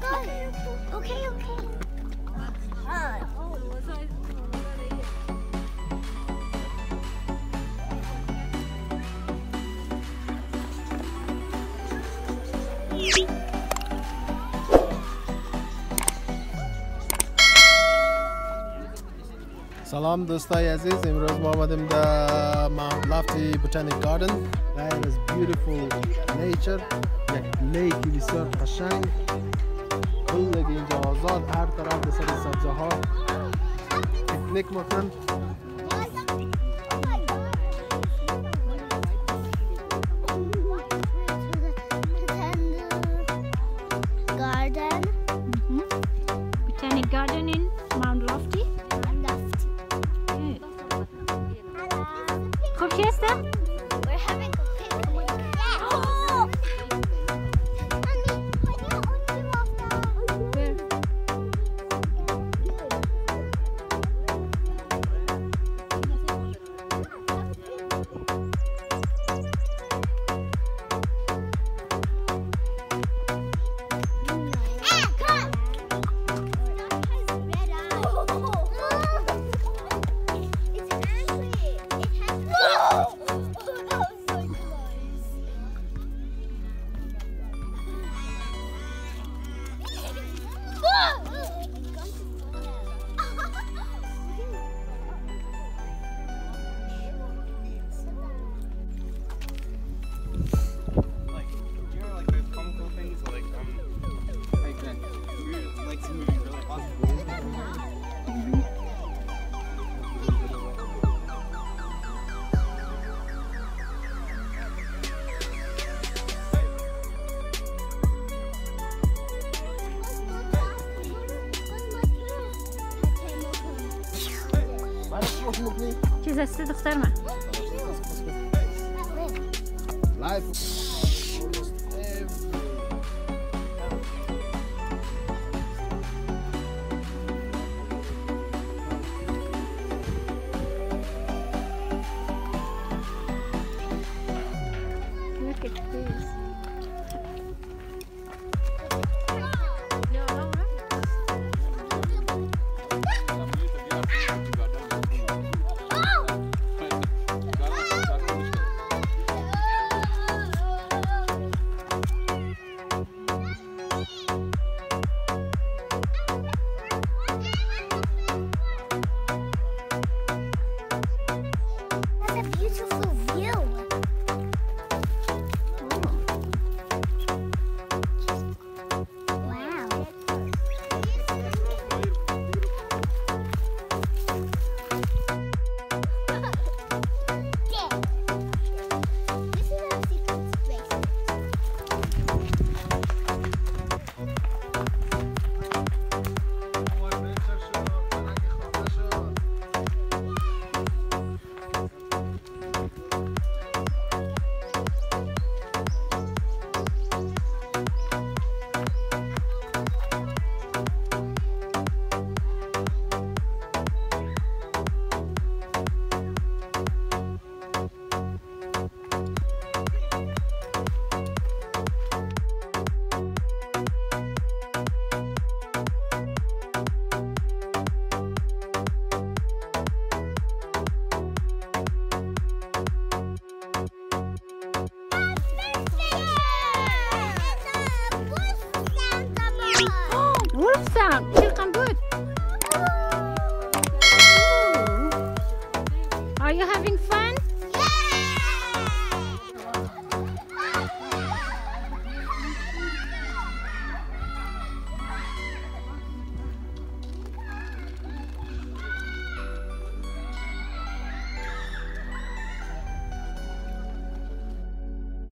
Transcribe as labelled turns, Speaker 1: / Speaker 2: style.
Speaker 1: go. Okay, okay.
Speaker 2: سلام دوستای عزیز، امروز ما آمدیم در Mount Lofty Botanic Garden. There is beautiful nature. یک لیکی بسیار قشنگ. کلگی اینجا آزاد، هر طرف به سر سبزه ها پیکنیک میکنن.
Speaker 3: Botanic garden in Mount Lofty. خب چی هستم؟ چیز هستی دختر من؟ Look at this. Are you having fun?